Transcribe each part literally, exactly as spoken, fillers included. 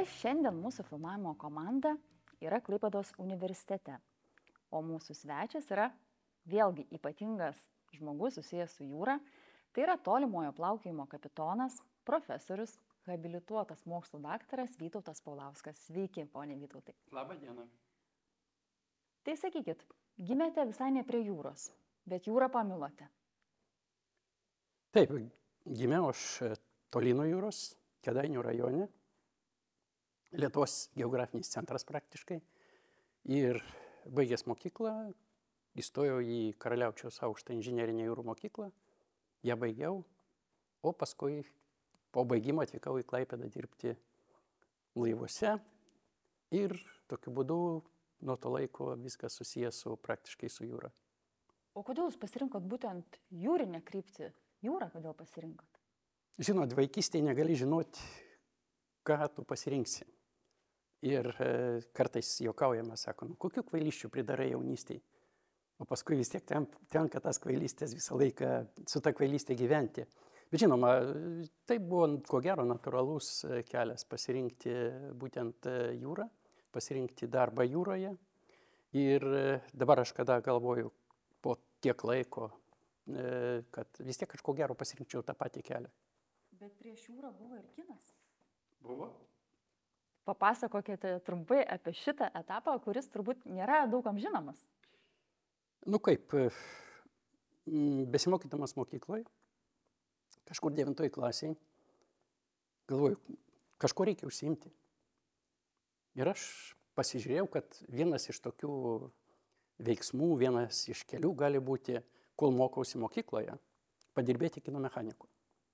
šiandien mūsų filmavimo komanda yra Klaipėdos universitete, o mūsų svečias yra vėlgi ypatingas žmogus susijęs su jūra. Tai yra tolimojo plaukiojimo kapitonas, profesorius, habilituotas mokslo daktaras Vytautas Paulauskas. Sveiki, ponė Vytautai. Labą dieną. Tai sakykit, gimėte visai ne prie jūros, bet jūrą pamilote. Taip, gimiau aš toli nuo jūros, Kėdainių rajone, Lietuvos geografinis centras praktiškai. Ir baigęs mokyklą, įstojau į Karaliaučiaus aukštą inžinerinę jūrų mokyklą, ją baigiau, o paskui po baigimo atvykau į Klaipėdą dirbti laivuose ir tokiu būdu nuo to laiko viskas susijęs su praktiškai su jūra. O kodėl jūs pasirinkot būtent jūrinę kryptį? Jūrą kodėl pasirinkot? Žinot, vaikystėje negali žinoti, ką tu pasirinksi. Ir e, kartais juokaujama, sako, nu, kokių kvailysčių pridarai jaunystėje. O paskui vis tiek ten, tenka tas kvailystės visą laiką su ta kvailystė gyventi. Bet žinoma, tai buvo ko gero natūralus kelias pasirinkti būtent jūrą, pasirinkti darbą jūroje. Ir dabar aš kada galvoju po tiek laiko, kad vis tiek aš ko gero pasirinkčiau tą patį kelią. Bet prieš jūrą buvo ir kinas. Buvo. Papasakokite trumpai apie šitą etapą, kuris turbūt nėra daugam žinomas. Nu kaip, besimokydamas mokykloje, kažkur devintoj klasėje, galvoju, kažko reikia užsiimti. Ir aš pasižiūrėjau, kad vienas iš tokių veiksmų, vienas iš kelių gali būti, kol mokausi mokykloje, padirbėti kino mechaniku.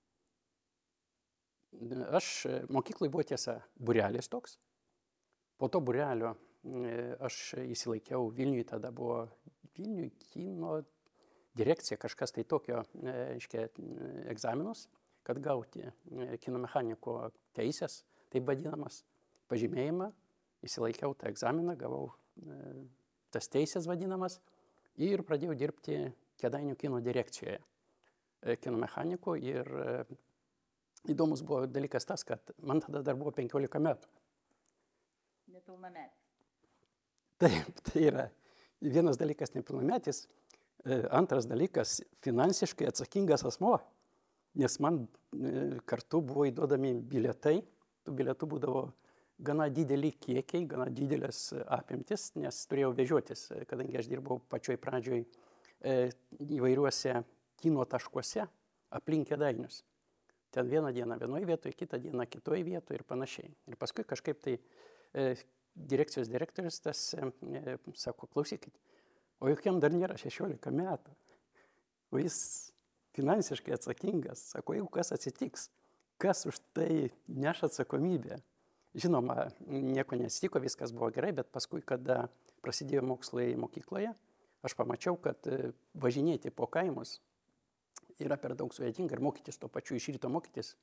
Aš mokyklai buvo tiesa būrelis toks. Po to būrelio aš įsilaikiau Vilniui, tada buvo Vilniui kino direkcija, kažkas tai tokio, reiškia, egzaminus, kad gauti kino mechaniko teisės, taip vadinamas, pažymėjimą, įsilaikiau tą egzaminą, gavau tas teisės vadinamas ir pradėjau dirbti Kėdainių kino direkcijoje kino mechaniku. Ir įdomus buvo dalykas tas, kad man tada dar buvo penkiolika metų. Nepilnametis. Taip, tai yra vienas dalykas nepilnametis, antras dalykas finansiškai atsakingas asmuo, nes man kartu buvo įduodami bilietai, tų bilietų būdavo gana dideli kiekiai, gana didelės apimtis, nes turėjau vežiotis, kadangi aš dirbau pačioj pradžioj įvairiuose kino taškuose aplink Kėdainius. Ten vieną dieną vienoje vietoje, kitą dieną kitoje vietoje ir panašiai. Ir paskui kažkaip tai e, direkcijos direktorius tas e, sako, klausykit, o juk jam dar nėra šešiolika metų, o jis finansiškai atsakingas, sako, jeigu kas atsitiks, kas už tai neš atsakomybę. Žinoma, nieko nesitiko, viskas buvo gerai, bet paskui, kada prasidėjo mokslai mokykloje, aš pamačiau, kad važinėti po kaimus yra per daug sudėtinga ir mokytis to pačiu iš ryto mokytis.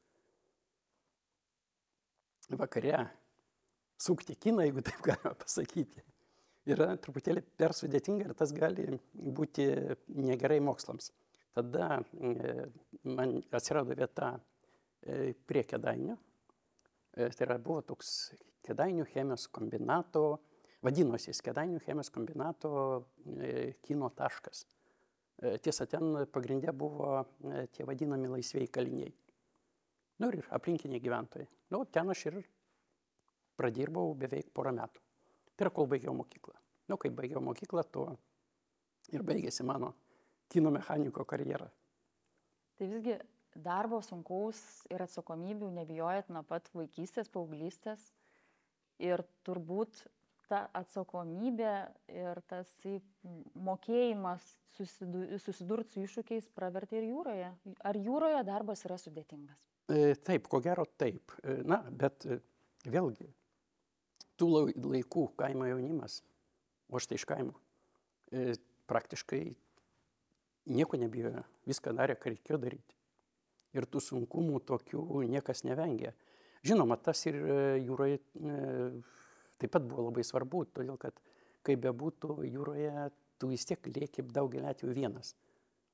Vakare sukti kiną, jeigu taip galima pasakyti, yra truputėlį per sudėtinga ir tas gali būti negerai mokslams. Tada man atsirado vieta prie Kėdainių. Tai yra, buvo toks Kėdainių chemijos kombinato, vadinosi Kėdainių chemijos kombinato kino taškas. Tiesa, ten pagrindė buvo tie vadinami laisvieji kaliniai. Nu ir aplinkiniai gyventojai. Nu, ten aš ir pradirbau beveik porą metų. Tai yra, kol baigiau mokyklą. Nu, kai baigiau mokyklą, to ir baigėsi mano kino mechaniko karjera. Tai visgi darbo sunkaus ir atsakomybių nebijojat nuo pat vaikystės, paauglystės. Ir turbūt ta atsakomybė ir tas mokėjimas susidurti su iššūkiais pravertė ir jūroje. Ar jūroje darbas yra sudėtingas? E, taip, ko gero taip. E, na, bet e, vėlgi, tų laikų kaimo jaunimas, o štai iš kaimo, e, praktiškai nieko nebijojo, viską darė, ką reikėjo daryti. Ir tų sunkumų tokių niekas nevengė. Žinoma, tas ir jūroje e, taip pat buvo labai svarbu, todėl kad, kaip bebūtų, jūroje tu vis tiek lieki daugelį atvejų vienas.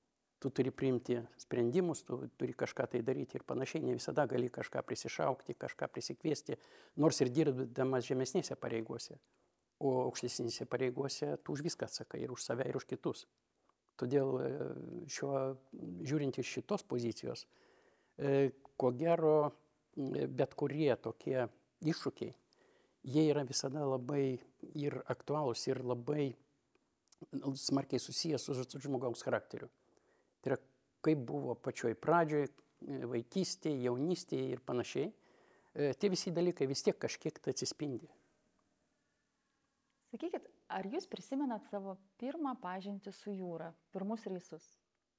tu turi priimti sprendimus, tu turi kažką tai daryti ir panašiai, ne visada gali kažką prisišaukti, kažką prisikviesti, nors ir dirbdamas žemesnėse pareigose. O aukštesnėse pareigose tu už viską atsakai, ir už save, ir už kitus. Todėl šiuo, žiūrint iš šitos pozicijos, ko gero, bet kurie tokie iššūkiai, jie yra visada labai ir aktualūs, ir labai smarkiai susijęs su žmogaus charakteriu. Tai yra, kaip buvo pačioj pradžioj, vaikystėje, jaunystėje ir panašiai, tie visi dalykai vis tiek kažkiek tai atsispindi. Sakykit, ar jūs prisimenat savo pirmą pažintį su jūra, pirmus reisus?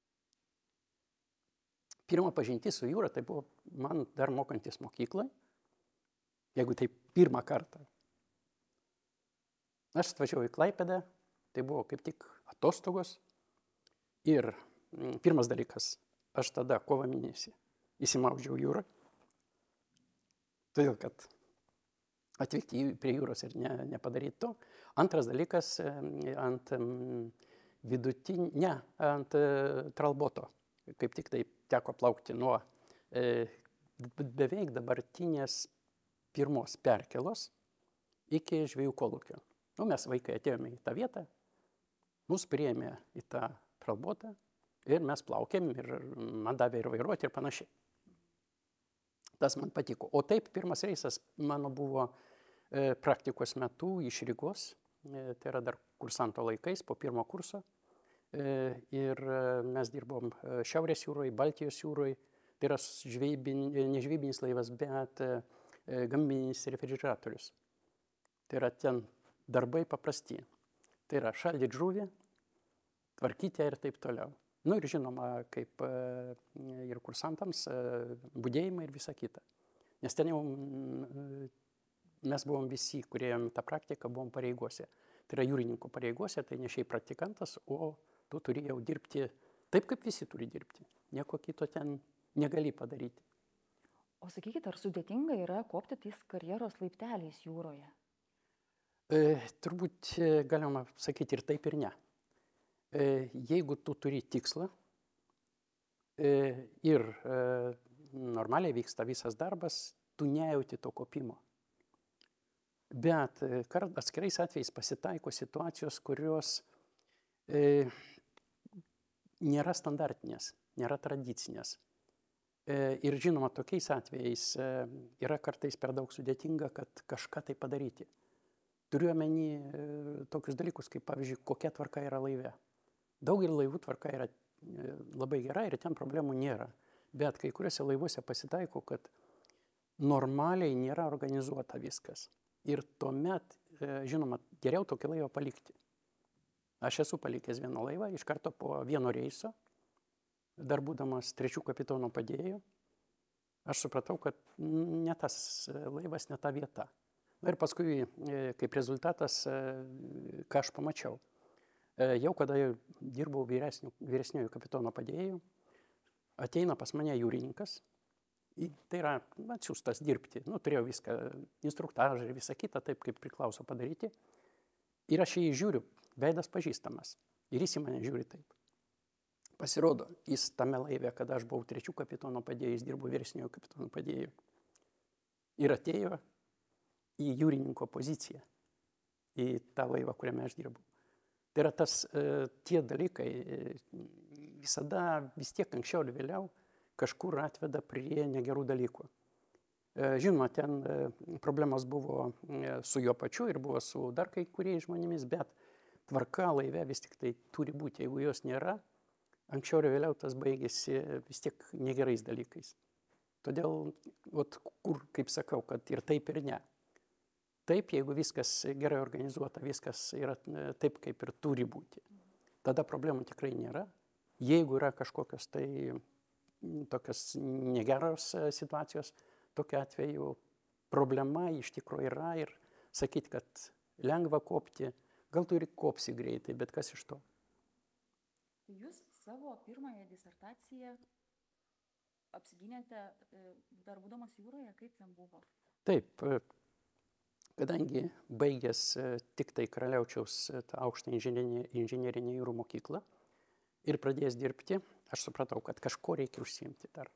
Pirma pažintis su jūra, tai buvo man dar mokantis mokyklai, jeigu tai pirmą kartą. Aš atvažiavau į Klaipėdą, tai buvo kaip tik atostogos ir pirmas dalykas, aš tada kovo mėnesį įsimaudžiau jūrą, todėl kad atvykti prie jūros ir ne, nepadaryti to. Antras dalykas, ant vidutinio, ne, ant tralboto, kaip tik tai teko plaukti nuo e, beveik dabartinės pirmos perkelos iki Žvejų kolūkio. Nu, mes vaikai atėjome į tą vietą, mus priėmė į tą tralbotą ir mes plaukėm ir man davė ir vairuoti ir panašiai. Tas man patiko. O taip, pirmas reisas mano buvo e, praktikos metu iš Rygos, e, tai yra dar kursanto laikais, po pirmo kurso. E, ir mes dirbom Šiaurės jūroje, Baltijos jūroje, tai yra žvejybin, ne žvejybinis laivas, bet e, gamybinis refrigeratorius. Tai yra ten darbai paprasti. Tai yra šaldyti žuvį, tvarkyti ir taip toliau. Nu ir žinoma, kaip ir kursantams, budėjimai ir visa kita. Nes ten jau mes buvom visi, kurie tą praktiką, buvom pareigose. Tai yra jūrininkų pareigose, tai ne šiaip praktikantas, o tu turi jau dirbti taip, kaip visi turi dirbti. Nieko kito ten negali padaryti. O sakykit, ar sudėtinga yra kopti tais karjeros laipteliais jūroje? E, turbūt galima sakyti ir taip, ir ne. Jeigu tu turi tikslą ir normaliai vyksta visas darbas, tu nejauti to kopimo. Bet atskirais atvejais pasitaiko situacijos, kurios nėra standartinės, nėra tradicinės. Ir žinoma, tokiais atvejais yra kartais per daug sudėtinga, kad kažką tai padaryti. Turiu omeny tokius dalykus, kaip pavyzdžiui, kokia tvarka yra laive. Daugelį laivų tvarka yra labai gera ir ten problemų nėra. Bet kai kuriuose laivuose pasitaiko, kad normaliai nėra organizuota viskas. Ir tuomet, žinoma, geriau tokį laivą palikti. Aš esu palikęs vieną laivą, iš karto po vieno reiso, dar būdamas trečių kapitono padėjėjų, aš supratau, kad ne tas laivas, ne ta vieta. Ir paskui, kaip rezultatas, ką aš pamačiau. Jau kada dirbau vyresniojo kapitono padėjėjų, ateina pas mane jūrininkas, tai yra atsiųstas dirbti, nu, turėjau viską, instruktažą ir visą kitą, taip kaip priklauso padaryti. Ir aš jį žiūriu, veidas pažįstamas, ir jis į mane žiūri taip. Pasirodo, jis tame laive, kada aš buvau trečių kapitono padėjėjus, dirbau vyresniojo kapitono padėjėjų, ir atėjo į jūrininko poziciją, į tą laivą, kuriame aš dirbau. Tai yra tas, tie dalykai visada vis tiek anksčiau ir vėliau kažkur atveda prie negerų dalykų. Žinoma, ten problemos buvo su juo pačiu ir buvo su dar kai kuriais žmonėmis, bet tvarka laive vis tik tai turi būti. Jeigu jos nėra, anksčiau ir vėliau tas baigėsi vis tiek negerais dalykais. Todėl, ot, kur, kaip sakau, kad ir taip ir ne. Taip, jeigu viskas gerai organizuota, viskas yra taip, kaip ir turi būti. Tada problemų tikrai nėra. Jeigu yra kažkokios tai tokios negeros situacijos, tokiu atveju problema iš tikrųjų yra ir sakyti, kad lengva kopti, gal tu ir kopsi greitai, bet kas iš to? Jūs savo pirmąją disertaciją apsigynėte dar būdamas jūroje, kaip ten buvo? Taip. Kadangi baigęs tik tai Karaliaučiaus tą aukštą inžinerinę jūrų mokyklą ir pradėjęs dirbti, aš supratau, kad kažko reikia užsiimti dar.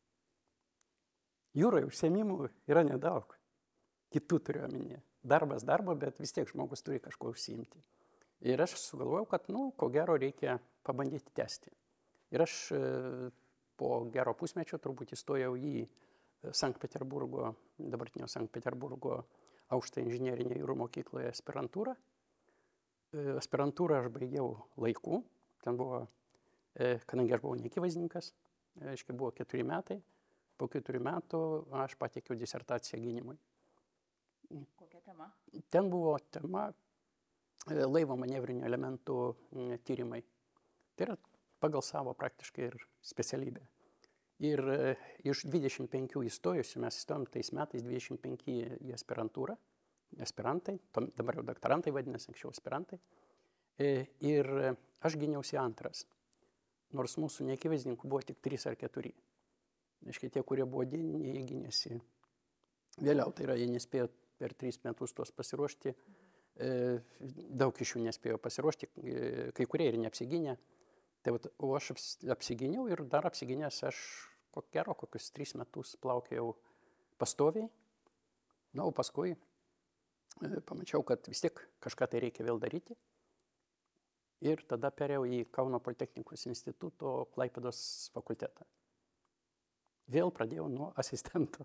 Jūroje užsiemimų yra nedaug. Kitų turiu omenyje. Darbas darbo, bet vis tiek žmogus turi kažko užsiimti. Ir aš sugalvojau, kad, nu, ko gero reikia pabandyti tęsti. Ir aš po gero pusmečio turbūt įstojau į Sankt Peterburgo, dabartinio Sankt Peterburgo aukštą inžinerinę jūrų mokykloje aspirantūrą. Aspirantūrą aš baigiau laiku. Ten buvo, kadangi aš buvau neakivaizdininkas, aiškiai buvo keturi metai. Po keturių metų aš pateikiau disertaciją gynimui. Kokia tema? Ten buvo tema laivo manevrinių elementų tyrimai. Tai yra pagal savo praktiškai ir specialybę. Ir iš dvidešimt penkių įstojusių, mes įstojom tais metais dvidešimt penki į aspirantūrą, aspirantai, dabar jau doktorantai vadinasi, anksčiau aspirantai. Ir aš gyniausi antras, nors mūsų neakivaizdininkų buvo tik trys ar keturi. Aiškiai, tie, kurie buvo dieniniai, jie gynėsi vėliau, tai yra, jie nespėjo per tris metus tuos pasiruošti, daug iš jų nespėjo pasiruošti, kai kurie ir neapsigynė. Tai, o aš apsigyniau ir dar apsigynęs aš ko gero kokius tris metus plaukiau pastoviai. Na, o paskui pamačiau, kad vis tiek kažką tai reikia vėl daryti. Ir tada perėjau į Kauno Politechnikos instituto Klaipėdos fakultetą. Vėl pradėjau nuo asistento.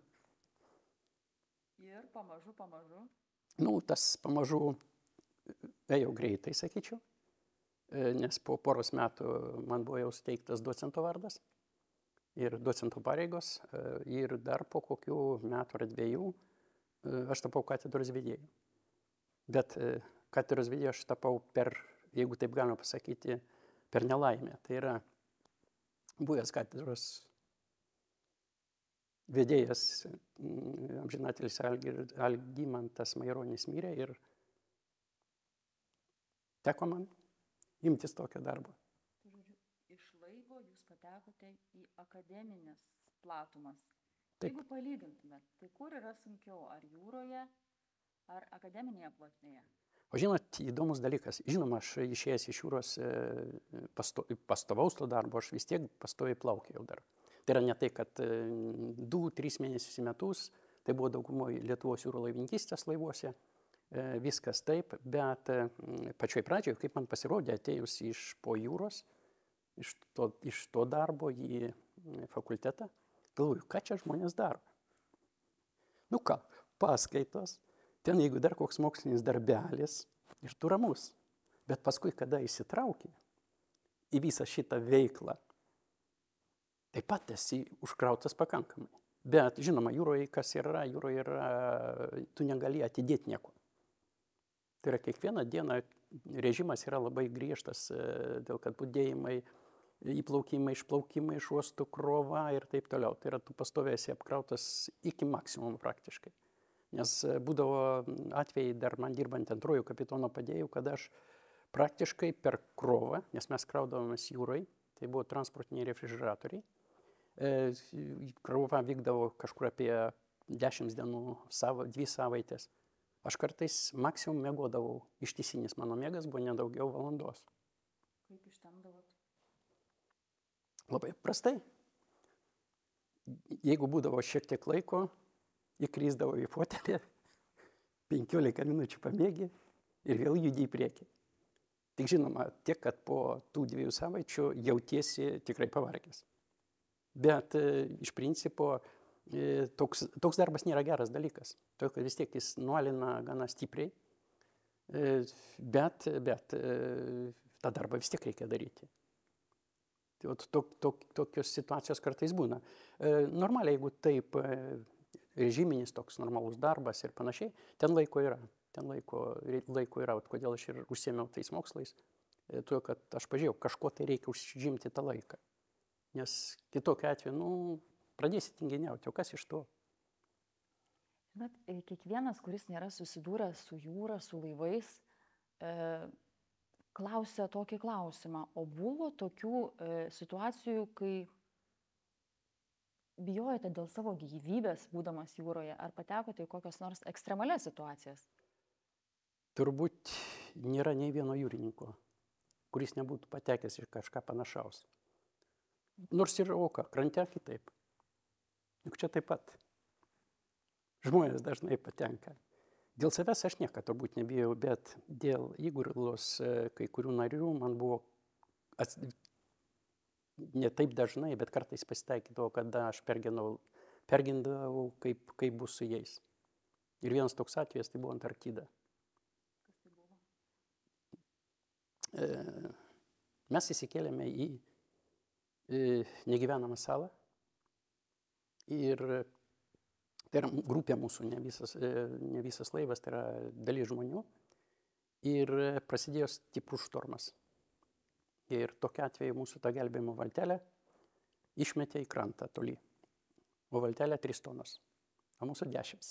Ir pamažu, pamažu? Nu, tas pamažu ėjo greitai, sakyčiau. Nes po poros metų man buvo jau suteiktas docento vardas ir docento pareigos, ir dar po kokių metų ar dviejų aš tapau katedros vedėju. Bet katedros vedėju aš tapau per, jeigu taip galima pasakyti, per nelaimę. Tai yra buvęs katedros vedėjas, amžinatelis Algimantas Maironis mirė ir teko man imtis tokio darbo. Tai žodžiu, iš laivo jūs patekote į akademinės platumas. Taip. Jeigu palygintumėt, tai kur yra sunkiau, ar jūroje, ar akademinėje plotmėje? O žinot, įdomus dalykas. Žinoma, aš išėjęs iš jūros pasto, pastovaus to darbo, aš vis tiek pastoviai plaukiau dar. Tai yra ne tai, kad du, tris mėnesius į metus, tai buvo daugumoje Lietuvos jūro laivininkystės laivuose. Viskas taip, bet pačioj pradžioje, kaip man pasirodė, atėjus iš po jūros, iš to, iš to darbo į fakultetą, galvoju, ką čia žmonės daro. Nu ką, paskaitos, ten jeigu dar koks mokslinis darbelis ir tu ramus. Bet paskui, kada įsitrauki į visą šitą veiklą, taip pat esi užkrautas pakankamai. Bet, žinoma, jūroje kas yra, jūroje yra, tu negali atidėti nieko. Tai yra kiekvieną dieną režimas yra labai griežtas, dėl kad budėjimai, įplaukimai, išplaukimai iš uostų, krova ir taip toliau. Tai yra tu pastovėsi apkrautas iki maksimum praktiškai. Nes būdavo atvejai dar man dirbant antrojų kapitono padėjų, kad aš praktiškai per krovą, nes mes kraudavomės jūrai, tai buvo transportiniai refrigeratoriai, krova vykdavo kažkur apie dešimt dienų, savo, dvi savaitės. Aš kartais maksimum miegodavau, ištisinis mano miegas buvo nedaugiau valandos. Kaip ištemdavot? Labai prastai. Jeigu būdavo šiek tiek laiko, įkrysdavau į fotelį, penkiolika minučių pamiegi ir vėl judi į priekį. Tik žinoma, tiek, kad po tų dviejų savaičių jautiesi tikrai pavargęs. Bet iš principo Toks, toks darbas nėra geras dalykas, todėl kad vis tiek jis nualina gana stipriai, bet, bet tą darbą vis tiek reikia daryti. Tai tok, tok, tokios situacijos kartais būna. Normaliai, jeigu taip režiminis toks normalus darbas ir panašiai, ten laiko yra. Ten laiko, laiko yra, kodėl aš ir užsiėmiau tais mokslais, todėl kad aš pažiūrėjau, kažko tai reikia užžimti tą laiką. Nes kitokiu atveju, nu, pradėsi tinginiauti, o kas iš to? Bet kiekvienas, kuris nėra susidūręs su jūra, su laivais, e, klausia tokį klausimą. O buvo tokių e, situacijų, kai bijojate dėl savo gyvybės, būdamas jūroje, ar patekote į kokias nors ekstremalias situacijas? Turbūt nėra nei vieno jūrininko, kuris nebūtų patekęs į kažką panašaus. Nors ir auka, krante kitaip. Juk čia taip pat. Žmonės dažnai patenka. Dėl savęs aš nieko turbūt nebijau, bet dėl įgurlos kai kurių narių man buvo ats... ne taip dažnai, bet kartais pasitaikydavo, kada aš perginau, pergindavau, kaip, kaip bus su jais. Ir vienas toks atvejas tai buvo Antarktida. Kas tai buvo? E, mes įsikėlėme į, į negyvenamą salą ir tai yra grupė mūsų, ne visas, ne visas laivas, tai yra dalis žmonių. Ir prasidėjo stiprus štormas. Ir tokia atveju mūsų tą gelbėjimo valtelę išmetė į krantą toli. O valtelė trys tonos, o mūsų dešimt.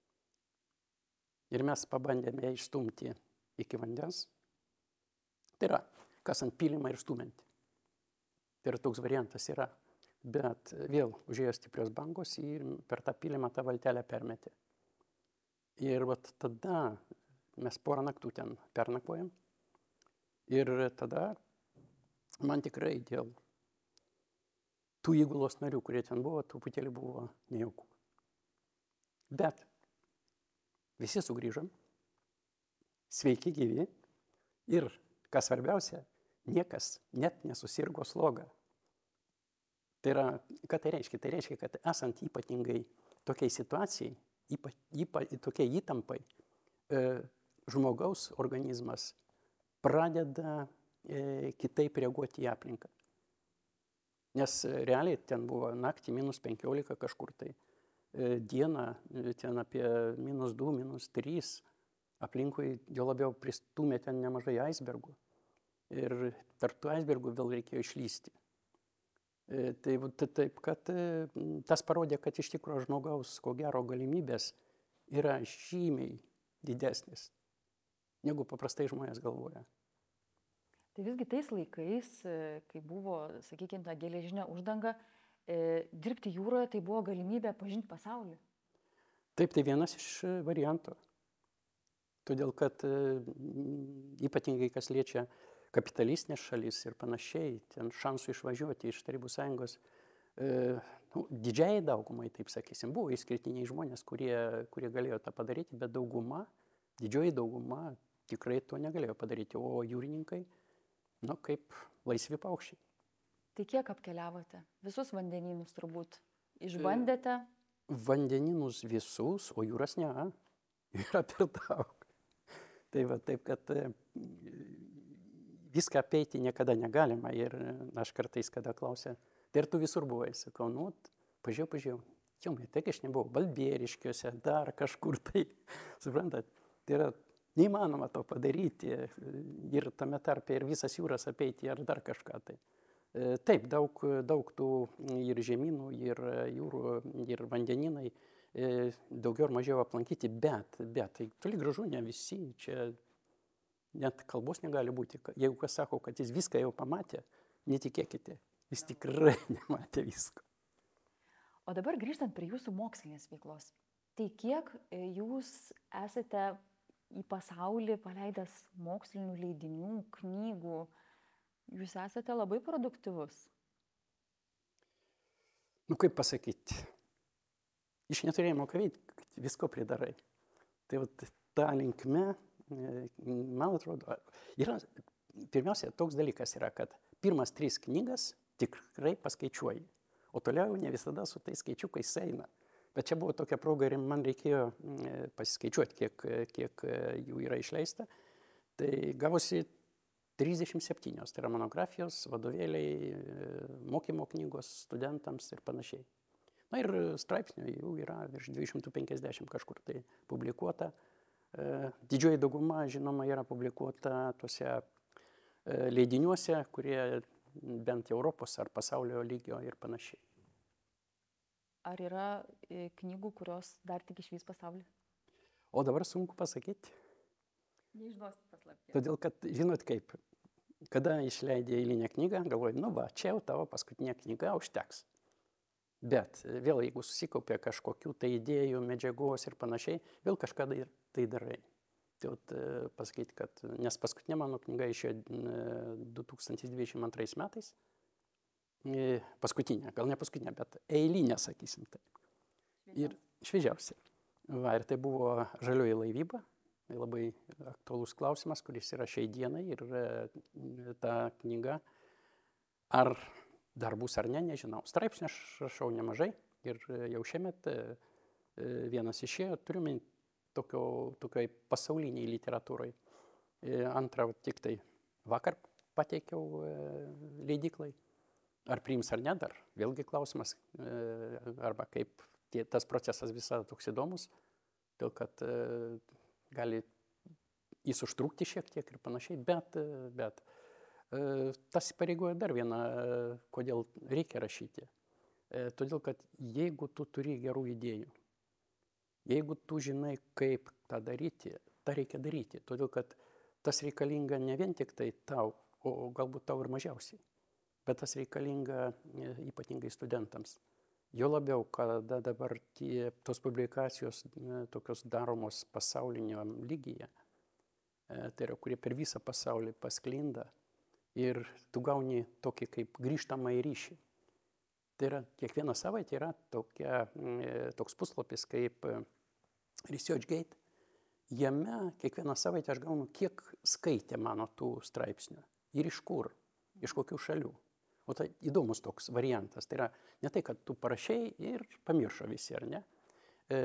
Ir mes pabandėme išstumti iki vandens. Tai yra, kasant pylimą ir stumiant. Tai yra toks variantas yra. Bet vėl užėjo stiprios bangos ir per tą pylimą tą valtelę permetė. Ir vat tada mes porą naktų ten pernakvojom. Ir tada man tikrai dėl tų įgulos narių, kurie ten buvo, truputėlį buvo nejauku. Bet visi sugrįžom, sveiki gyvi ir, kas svarbiausia, niekas net nesusirgo slogą. Tai yra, ką tai reiškia? Tai reiškia, kad esant ypatingai tokiai situacijai, ypa, ypa, tokiai įtampai, e, žmogaus organizmas pradeda e, kitaip reaguoti į aplinką. Nes realiai ten buvo naktį minus penkiolika kažkur tai, e, dieną ten apie minus du, minus trys, aplinkui jo labiau pristūmė ten nemažai aisbergų. Ir tarp tų aisbergų vėl reikėjo išlysti. Tai taip, kad tas parodė, kad iš tikrųjų žmogaus, ko gero, galimybės yra žymiai didesnis, negu paprastai žmonės galvoja. Tai visgi tais laikais, kai buvo, sakykime, ta geležinė uždanga, dirbti jūroje tai buvo galimybė pažinti pasaulį. Taip, tai vienas iš variantų. Todėl, kad ypatingai kas liečia kapitalistinės šalis ir panašiai, ten šansų išvažiuoti iš Tarybų Sąjungos, e, nu, didžiai daugumai, taip sakysim, buvo išskirtiniai žmonės, kurie, kurie galėjo tą padaryti, bet dauguma, didžioji dauguma tikrai to negalėjo padaryti, o jūrininkai, nu, kaip laisvi paukščiai. Tai kiek apkeliavote? Visus vandenynus turbūt išbandėte? E, vandenynus visus, o jūras ne, yra per daug. Tai va, taip, kad e, viską apeiti niekada negalima ir aš kartais, kada klausia, tai ir tu visur buvai, sakau, nu, pažiūrėjau, pažiūrėjau, jau, tai aš nebuvau Balbieriškiuose, dar kažkur tai, suprantat, tai yra neįmanoma to padaryti ir tame tarpe ir visas jūras apeiti ar dar kažką tai. Taip, daug, daug tų ir žemynų, ir jūrų, ir vandeninai daugiau ar mažiau aplankyti, bet, bet, tai toli gražu ne visi, čia net kalbos negali būti. Jeigu kas sako, kad jis viską jau pamatė, netikėkite, jis tikrai nematė visko. O dabar grįžtant prie jūsų mokslinės veiklos, tai kiek jūs esate į pasaulį paleidęs mokslinių leidinių, knygų, jūs esate labai produktyvus? Nu, kaip pasakyti, iš neturėjimo ką veikti, visko pridarai. Tai vat ta linkme, man atrodo, yra, pirmiausia, toks dalykas yra, kad pirmas tris knygas tikrai paskaičiuoji, o toliau ne visada su tais skaičiukais eina. Bet čia buvo tokia proga ir man reikėjo pasiskaičiuoti, kiek, kiek jų yra išleista. Tai gavosi trisdešimt septynios, tai yra monografijos, vadovėliai, mokymo knygos studentams ir panašiai. Na ir straipsnių jų yra virš dviejų šimtų penkiasdešimt kažkur tai publikuota. Didžioji dauguma, žinoma, yra publikuota tuose leidiniuose, kurie bent Europos ar pasaulio lygio ir panašiai. Ar yra knygų, kurios dar tik išvys pasaulį? O dabar sunku pasakyti. Neišduosit paslapties. Todėl, kad, žinot kaip, kada išleidė eilinę knygą, galvoju, nu va, čia jau tavo paskutinė knyga užteks. Bet vėl, jeigu susikaupė kažkokių tai idėjų, medžiagos ir panašiai, vėl kažką tai darai. Tai vat, pasakyti, kad, nes paskutinė mano knyga išėjo du tūkstančiai dvidešimt antrais metais, paskutinė, gal ne paskutinė, bet eilinė, sakysim taip. Ir šviežiausia. Va, ir tai buvo žalioji laivyba, tai labai aktualus klausimas, kuris yra šiai dienai ir ta knyga, ar dar bus ar ne, nežinau. Straipsnių aš rašau nemažai ir jau šiemet vienas išėjo, turime tokio, tokiai pasauliniai literatūrai. Antrą tik tai vakar pateikiau leidyklai. Ar priims ar ne, dar vėlgi klausimas, arba kaip tie, tas procesas visada toks įdomus, dėl kad gali jis užtrukti šiek tiek ir panašiai, bet, bet tas įpareigoja dar vieną, kodėl reikia rašyti. Todėl, kad jeigu tu turi gerų idėjų, jeigu tu žinai, kaip tą daryti, tą reikia daryti, todėl, kad tas reikalinga ne vien tik tai tau, o galbūt tau ir mažiausiai. Bet tas reikalinga ypatingai studentams. Jo labiau, kada dabar tie, tos publikacijos tokios daromos pasaulinio lygyje, tai yra, kurie per visą pasaulį pasklinda ir tu gauni tokį kaip grįžtamąjį ryšį. Tai yra, kiekvieną savaitę yra tokia, toks puslapis kaip ResearchGate. Jame kiekvieną savaitę aš gaunu, kiek skaitė mano tų straipsnių ir iš kur, iš kokių šalių. O tai įdomus toks variantas. Tai yra ne tai, kad tu parašei ir pamiršo visi, ar ne? E,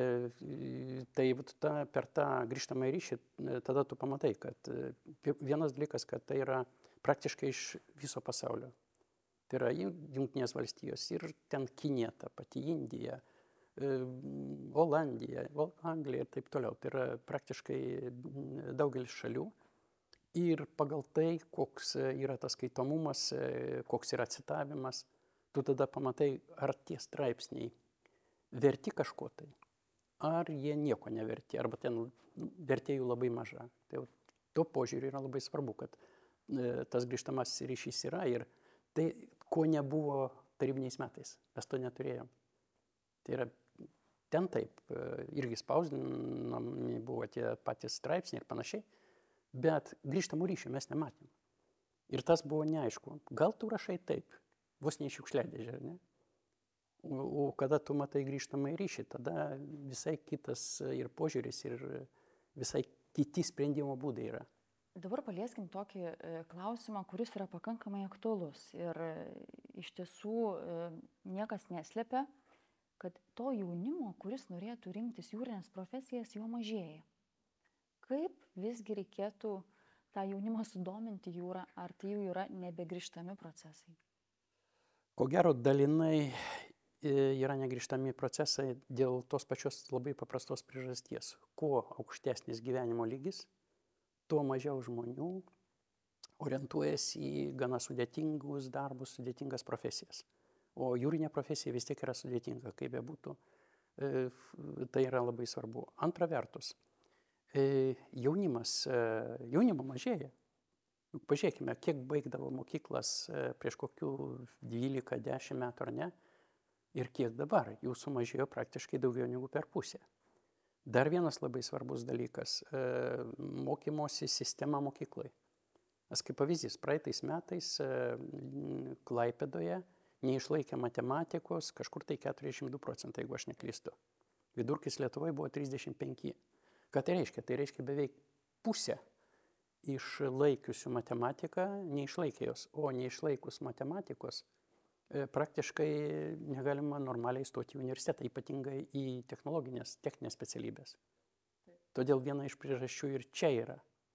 tai ta, per tą grįžtamą ryšį tada tu pamatai, kad vienas dalykas, kad tai yra praktiškai iš viso pasaulio. Tai yra Jungtinės valstijos ir ten Kinija, ta pati Indija, e, Olandija, Anglija ir taip toliau. Tai yra praktiškai daugelis šalių. Ir pagal tai, koks yra tas skaitomumas, koks yra citavimas, tu tada pamatai, ar tie straipsniai verti kažko tai, ar jie nieko neverti, arba ten vertėjų labai maža. Tai to požiūrį yra labai svarbu, kad tas grįžtamas ryšys yra ir tai, ko nebuvo tarybiniais metais, mes to neturėjom. Tai yra ten taip, irgi spausdinami buvo tie patys straipsniai ir panašiai, bet grįžtamų ryšių mes nematėm. Ir tas buvo neaišku. Gal tu rašai taip, vos ne šiukšliadėžė, ne? O, o kada tu matai grįžtamą ryšį, tada visai kitas ir požiūris, ir visai kiti sprendimo būdai yra. Dabar palieskim tokį klausimą, kuris yra pakankamai aktualus. Ir iš tiesų niekas neslepia, kad to jaunimo, kuris norėtų rinktis jūrinės profesijas, jo mažėja. Kaip visgi reikėtų tą jaunimą sudominti jūrą, ar tai jau yra nebegrįžtami procesai? Ko gero, dalinai yra negrįžtami procesai dėl tos pačios labai paprastos priežasties. Kuo aukštesnis gyvenimo lygis, tuo mažiau žmonių orientuojasi į gana sudėtingus darbus, sudėtingas profesijas. O jūrinė profesija vis tiek yra sudėtinga, kaip bebūtų. Tai yra labai svarbu. Antra vertus, jaunimas, jaunimo mažėja. Pažiūrėkime, kiek baigdavo mokyklas prieš kokių dvylika dešimt metų ar ne, ir kiek dabar. Jų sumažėjo praktiškai daugiau negu per pusę. Dar vienas labai svarbus dalykas – mokymosi sistema mokyklai. Nes kaip pavyzdys, praeitais metais Klaipėdoje neišlaikė matematikos kažkur tai keturiasdešimt du procentai, jeigu aš neklystu. Vidurkis Lietuvoje buvo trisdešimt penki. Ką tai reiškia? Tai reiškia beveik pusę išlaikiusių matematiką neišlaikė jos, o neišlaikus matematikos praktiškai negalima normaliai stoti į universitetą, ypatingai į technologinės, techninės specialybės. Todėl viena iš priežasčių ir čia yra.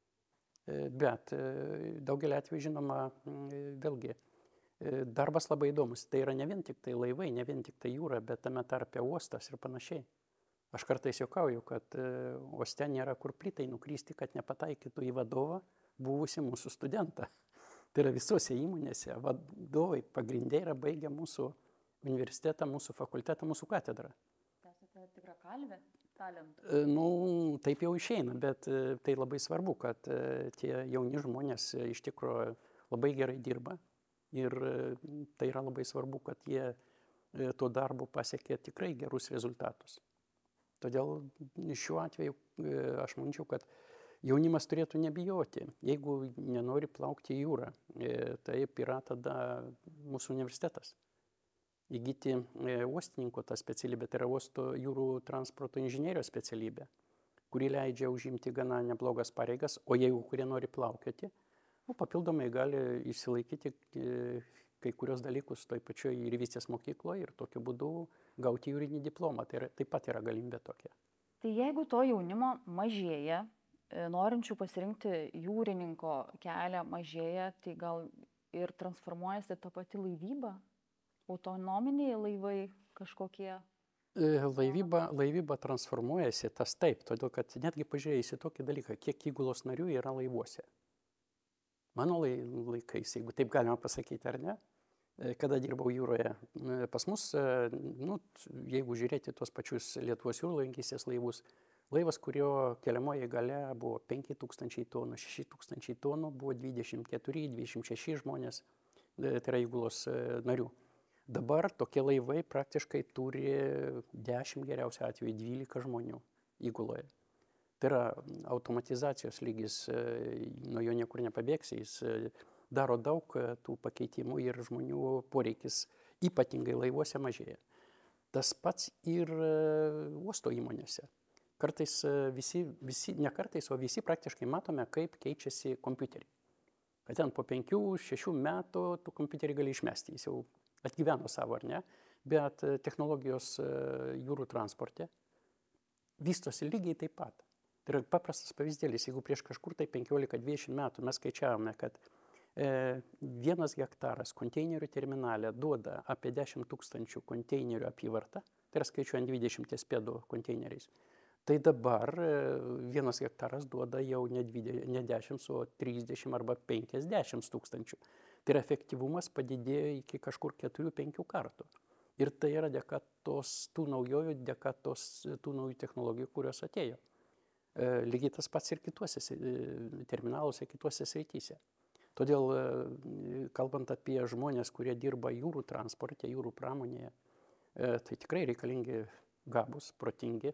Bet daugelį atvejų, žinoma, vėlgi, darbas labai įdomus. Tai yra ne vien tik tai laivai, ne vien tik tai jūra, bet tame tarpe uostas ir panašiai. Aš kartais juokauju, kad uoste nėra kur plytai nukristi, kad nepataikytų į vadovą buvusi mūsų studentą. Tai yra visose įmonėse. Vadovai pagrindė yra baigę mūsų universitetą, mūsų fakultetą, mūsų katedrą. Esate tikra kalvė talentų? Nu, taip jau išeina, bet tai labai svarbu, kad tie jauni žmonės iš tikrųjų labai gerai dirba. Ir tai yra labai svarbu, kad jie tuo darbu pasiekė tikrai gerus rezultatus. Todėl šiuo atveju aš manyčiau, kad Jaunimas turėtų nebijoti, jeigu nenori plaukti į jūrą. Taip yra tada mūsų universitetas. Įgyti uostininko tą specialybę, tai yra uosto jūrų transporto inžinierijos specialybė, kuri leidžia užimti gana neblogas pareigas, o jeigu kurie nori plaukioti, nu, papildomai gali išsilaikyti kai kurios dalykus toj pačioj jūrivystės mokykloje ir tokiu būdu gauti jūrinį diplomą. Tai yra, taip pat yra galimybė tokia. Tai jeigu to jaunimo mažėja, norinčių pasirinkti jūrininko kelią mažėja, tai gal ir transformuojasi ta pati laivyba? Autonominiai laivai kažkokie? Laivyba, laivyba transformuojasi, tas taip, todėl kad netgi pažiūrėjusi tokį dalyką, kiek įgulos narių yra laivuose. Mano laikais, jeigu taip galima pasakyti, ar ne, kada dirbau jūroje, pas mus, nu, jeigu žiūrėti tuos pačius Lietuvos jūrlaivininkystės laivus, laivas, kurio keliamoji galia buvo penki tūkstančiai tonų, šeši tūkstančiai tonų, buvo dvidešimt keturi dvidešimt šeši žmonės, tai yra įgulos narių. Dabar tokie laivai praktiškai turi dešimt, geriausiu atveju dvylika žmonių įguloje. Tai yra automatizacijos lygis, nuo jo niekur nepabėgsi, jis daro daug tų pakeitimų ir žmonių poreikis ypatingai laivuose mažėja. Tas pats ir uosto įmonėse. Kartais visi, visi, ne kartais, o visi praktiškai matome, kaip keičiasi kompiuteriai. Kad ten po penkių, šešių metų tu kompiuterį gali išmesti, jis jau atgyveno savo, ar ne, bet technologijos jūrų transporte vystosi lygiai taip pat. Tai yra paprastas pavyzdėlis, jeigu prieš kažkur tai penkiolika dvidešimt metų mes skaičiavome, kad e, vienas hektaras konteinerių terminale duoda apie dešimt tūkstančių konteinerių apyvartą, tai yra skaičiuojant dvidešimt pėdų konteineriais, tai dabar e, vienas hektaras duoda jau ne, dvidešimt, ne dešimt, o trisdešimt arba penkiasdešimt tūkstančių. Tai yra efektyvumas padidėjo iki kažkur keturių penkių kartų. Ir tai yra dėka tos, tų naujovių, dėka tos, tų naujų technologijų, kurios atėjo. E, lygiai tas pats ir kituose terminaluose, kituose srityse. Todėl, e, kalbant apie žmonės, kurie dirba jūrų transporte, jūrų pramonėje, e, tai tikrai reikalingi gabūs, protingi,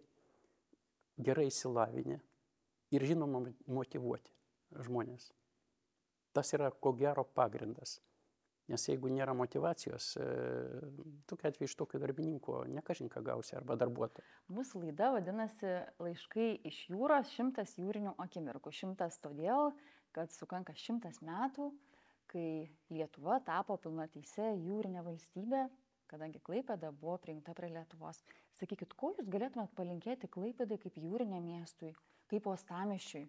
gerai išsilavinę ir žinoma motyvuoti žmonės. Tas yra ko gero pagrindas. Nes jeigu nėra motyvacijos, tokia atveju iš tokio darbininko nekažinką gausi arba darbuotojo. Mūsų laida vadinasi Laiškai iš jūros šimtas jūrinių akimirkų. Šimtas todėl, kad sukanka šimtas metų, kai Lietuva tapo pilnateise jūrinė valstybė, kadangi Klaipėda buvo prijungta prie Lietuvos. Sakykit, ko jūs galėtumėt palinkėti Klaipėdai kaip jūrinė miestui, kaip uostamiesčiui?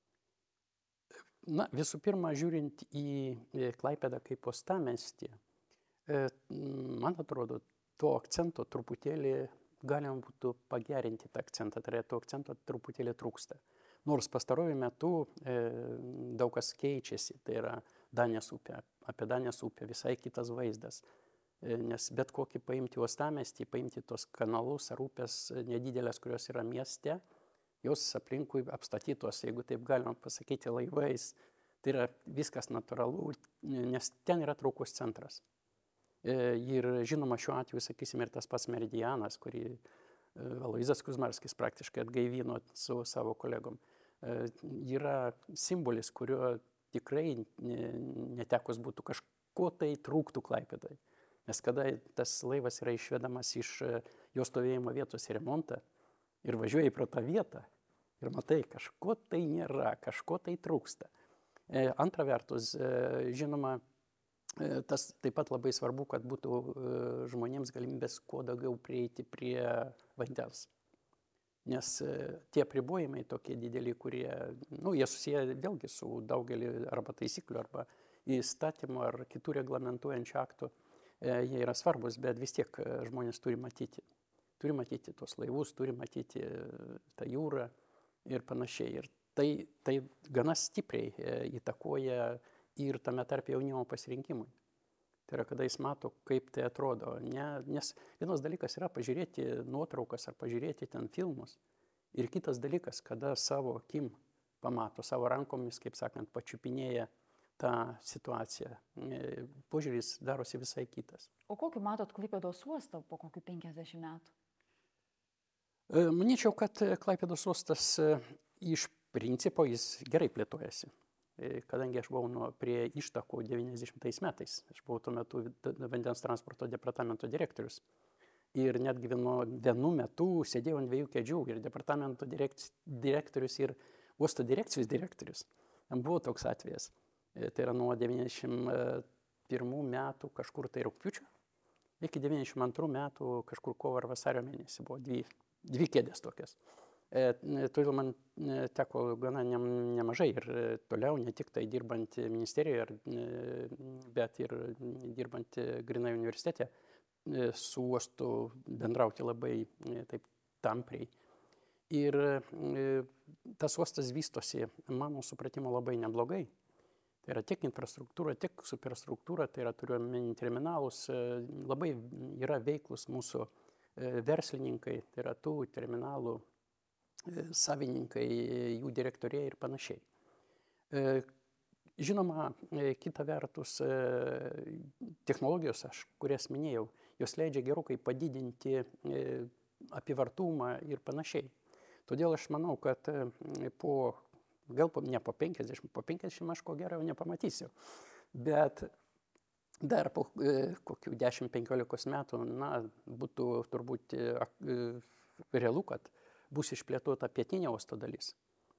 Na, visų pirma, žiūrint į Klaipėdą kaip uostamiestį, man atrodo, to akcento truputėlį galima būtų pagerinti tą akcentą, tai yra to akcento truputėlį trūksta. Nors pastaruoju metu e, daug kas keičiasi, tai yra Danės upė, apie Danės upę visai kitas vaizdas, e, nes bet kokį paimti uostamiestį, paimti tos kanalus ar upės nedidelės, kurios yra mieste, jos aplinkui apstatytos, jeigu taip galima pasakyti, laivais. Tai yra viskas natūralu, nes ten yra traukos centras. Ir žinoma, šiuo atveju, sakysim, ir tas pats Meridianas, kurį Aloyzas Kuzmarskis praktiškai atgaivino su savo kolegom, yra simbolis, kurio tikrai netekus būtų kažko tai trūktų Klaipėdai. Nes kada tas laivas yra išvedamas iš jo stovėjimo vietos į remontą, ir važiuoji pro tą vietą ir matai, kažko tai nėra, kažko tai trūksta. E, antra vertus, e, žinoma, e, tas taip pat labai svarbu, kad būtų e, žmonėms galimybės kuo daugiau prieiti prie vandens. Nes e, tie apribojimai tokie dideli, kurie, nu, jie susiję vėlgi su daugelį arba taisyklių, arba įstatymų, ar kitų reglamentuojančių aktų, e, jie yra svarbus, bet vis tiek žmonės turi matyti. Turi matyti tuos laivus, turi matyti tą jūrą ir panašiai. Ir tai, tai gana stipriai įtakoja ir tame tarp jaunimo pasirinkimui. Tai yra, kada jis mato, kaip tai atrodo. Ne, nes vienas dalykas yra pažiūrėti nuotraukas ar pažiūrėti ten filmus. Ir kitas dalykas, kada savo akim pamato, savo rankomis, kaip sakant, pačiupinėja tą situaciją. Požiūris darosi visai kitas. O kokį matot Klaipėdos uostą po kokių penkiasdešimt metų? Manyčiau, kad Klaipėdos uostas iš principo jis gerai plėtojasi. Kadangi aš buvau nuo, prie ištakų devyniasdešimtais metais, aš buvau tuo metu vandens transporto departamento direktorius. Ir netgi vienu, vienu metu sėdėjau ant dviejų kėdžių ir departamento direktorius ir uosto direkcijos direktorius. Buvo toks atvejas. Tai yra nuo devyniasdešimt pirmų metų kažkur tai rugpjūčio iki devyniasdešimt antrų metų kažkur kovo ar vasario mėnesį buvo dvi, dvi kėdės tokias. E, todėl man teko gana ne, nemažai ir toliau, ne tik tai dirbant ministerijoje, bet ir dirbant grinai universitete, su uostu bendrauti labai taip tampriai. Ir tas uostas vystosi, mano supratimo, labai neblogai. Tai yra tiek infrastruktūra, tiek superstruktūra, tai yra turiuomenį terminalus, labai yra veiklus mūsų verslininkai, tai yra tų terminalų savininkai, jų direktoriai ir panašiai. Žinoma, kita vertus, technologijos, aš, kurias minėjau, jos leidžia gerokai padidinti apyvartumą ir panašiai. Todėl aš manau, kad po, gal po, ne po penkiasdešimt, po penkiasdešimt aš ko gero jau nepamatysiu, bet dar po kokių dešimt penkiolikos metų, na, būtų turbūt realu, kad bus išplėtota pietinė uosto dalis,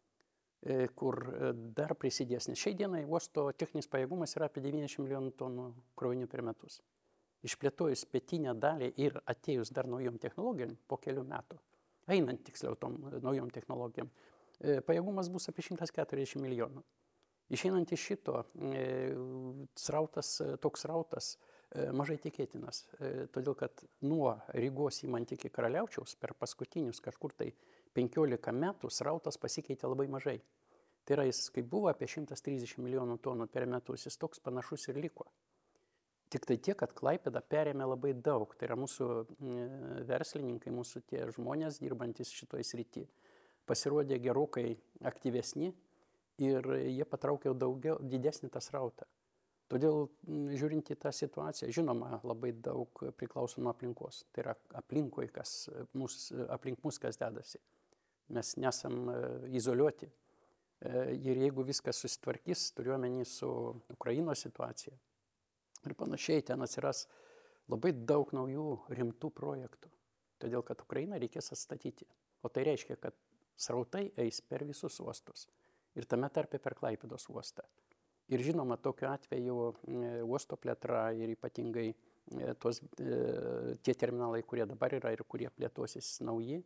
kur dar prisidės, nes šiai dienai uosto techninis pajėgumas yra apie devyniasdešimt milijonų tonų krovinių per metus. Išplėtojus pietinę dalį ir atėjus dar naujom technologijom po kelių metų, einant tiksliau tom naujom technologijom, pajėgumas bus apie šimtas keturiasdešimt milijonų. Išeinant iš šito, srautas, toks srautas mažai tikėtinas, todėl kad nuo Rygos įmant iki Karaliaučiaus per paskutinius kažkur tai penkiolika metų srautas pasikeitė labai mažai. Tai yra, jis kaip buvo apie šimtas trisdešimt milijonų tonų per metus, jis toks panašus ir liko. Tik tai tiek, kad Klaipėda perėmė labai daug. Tai yra mūsų verslininkai, mūsų tie žmonės dirbantis šitoj srity pasirodė gerokai aktyvesni ir jie patraukė daugiau, didesnį tą srautą. Todėl, žiūrint į tą situaciją, žinoma, labai daug priklauso nuo aplinkos. Tai yra aplinkui, kas, mus, aplink mus kas dedasi. Mes nesam izoliuoti. Ir jeigu viskas susitvarkys, turiuomenį su Ukrainos situacija ir panašiai, ten atsiras labai daug naujų rimtų projektų. Todėl, kad Ukrainą reikės atstatyti. O tai reiškia, kad srautai eis per visus uostus. Ir tame tarpe per Klaipėdos uostą. Ir žinoma, tokiu atveju uosto plėtra ir ypatingai tos, tie terminalai, kurie dabar yra ir kurie plėtosis nauji,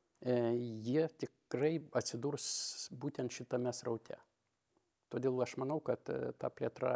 jie tikrai atsidurs būtent šitame sraute. Todėl aš manau, kad ta plėtra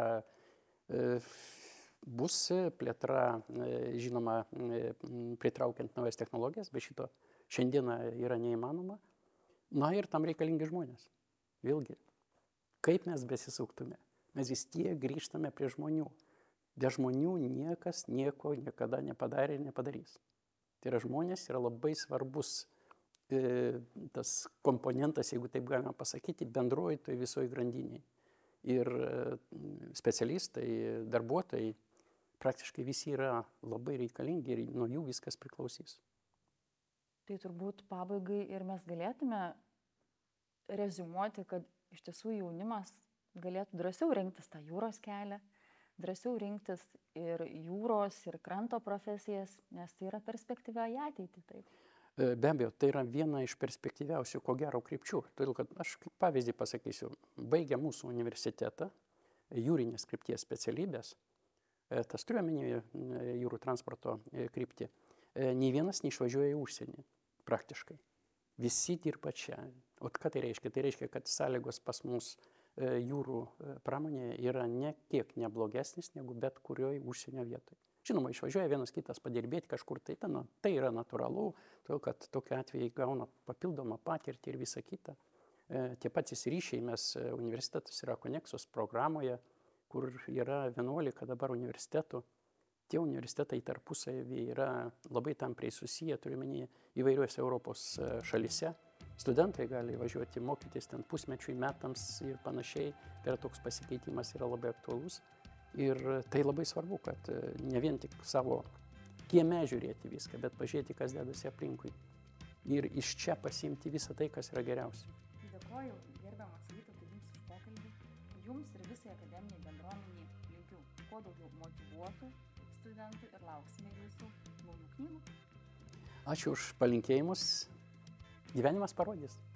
bus, plėtra, žinoma, pritraukiant naujas technologijas, bet šito šiandieną yra neįmanoma. Na ir tam reikalingi žmonės. Vėlgi, kaip mes besisuktume, mes vis tiek grįžtame prie žmonių. Be žmonių niekas nieko niekada nepadarė ir nepadarys. Tai yra žmonės, yra labai svarbus e, tas komponentas, jeigu taip galima pasakyti, bendroji toj visoje grandiniai. Ir e, specialistai, darbuotojai, praktiškai visi yra labai reikalingi ir nuo jų viskas priklausys. Tai turbūt pabaigai ir mes galėtume reziumuoti, kad iš tiesų jaunimas galėtų drąsiau rinktis tą jūros kelią, drąsiau rinktis ir jūros, ir kranto profesijas, nes tai yra perspektyvia į ateitį. Taip. Be abejo, tai yra viena iš perspektyviausių, ko gero, krypčių. Todėl, kad aš kaip pavyzdį pasakysiu, baigę mūsų universitetą, jūrinės krypties specialybės, tas turiuomenį jūrų transporto kryptį, nei vienas neišvažiuoja į užsienį praktiškai. Visi dirba čia. O ką tai reiškia? Tai reiškia, kad sąlygos pas mus jūrų pramonėje yra ne kiek neblogesnis negu bet kurioj užsienio vietoje. Žinoma, išvažiuoja vienas kitas padirbėti kažkur, tai, ten, tai yra natūralu, todėl kad tokiu atveju gauna papildomą patirtį ir visą kitą. Tie patys ryšiai, mes universitetas yra Koneksos programoje, kur yra vienuolika dabar universitetų. Tie universitetai tarpusavy yra labai tampriai susiję, turiuomenį įvairiuose Europos šalyse. Studentai gali važiuoti mokytis ten pusmečiui, metams ir panašiai. Tai yra toks pasikeitimas yra labai aktualus. Ir tai labai svarbu, kad ne vien tik savo kieme žiūrėti viską, bet pažiūrėti, kas dedasi aplinkui. Ir iš čia pasiimti visą tai, kas yra geriausia. Dėkoju. visai akademiniai bendruomeniai linkiu kuo daugiau motyvuotų studentų ir lauksime jūsų naujų knygų. Ačiū už palinkėjimus. Gyvenimas parodys.